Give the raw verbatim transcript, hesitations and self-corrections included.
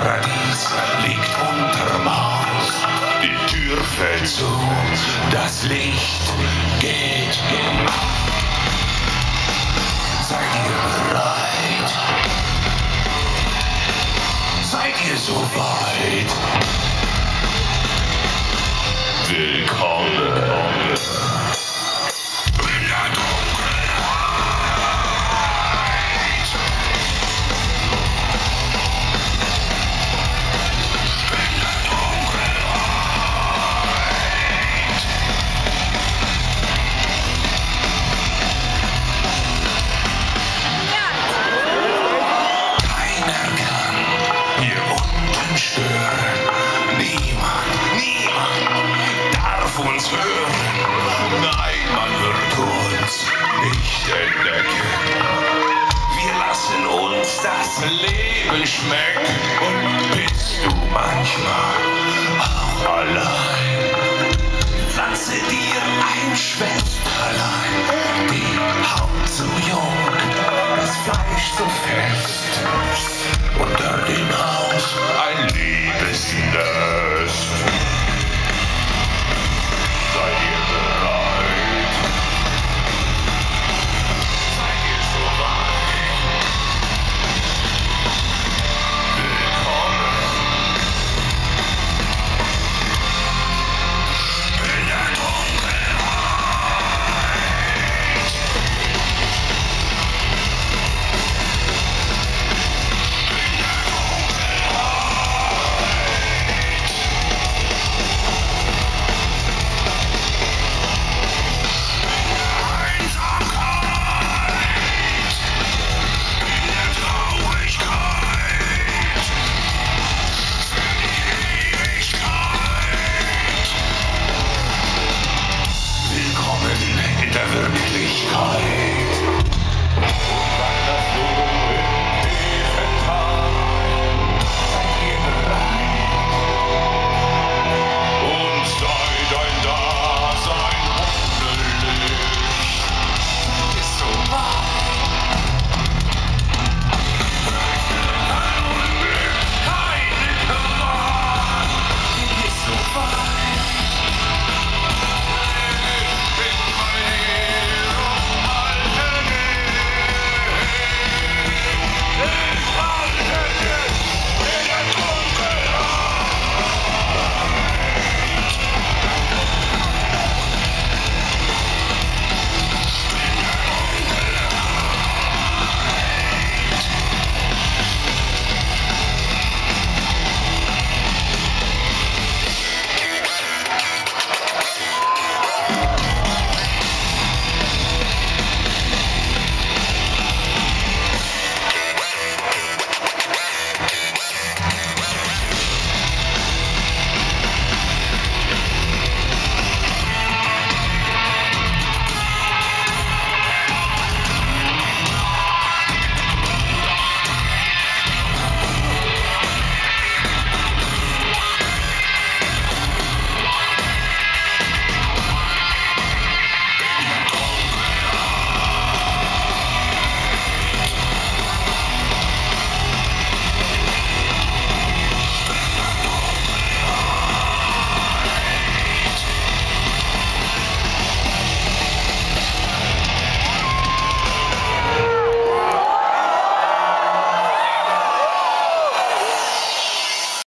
Paradies liegt unterm Haus. Die Tür fällt zu, das Licht geht hinaus. Seid ihr bereit? Seid ihr soweit? Willkommen in der Dunkelheit. In der Dunkelheit. Keiner kann hier unten stören. Niemand, niemand darf uns hören. Nein, man wird uns nicht entdecken. Wir lassen uns das Leben schmecken. Und bist du manchmal auch allein? Pflanze dir ein Schwesterlein. Die Haut so jung, das Fleisch so fest.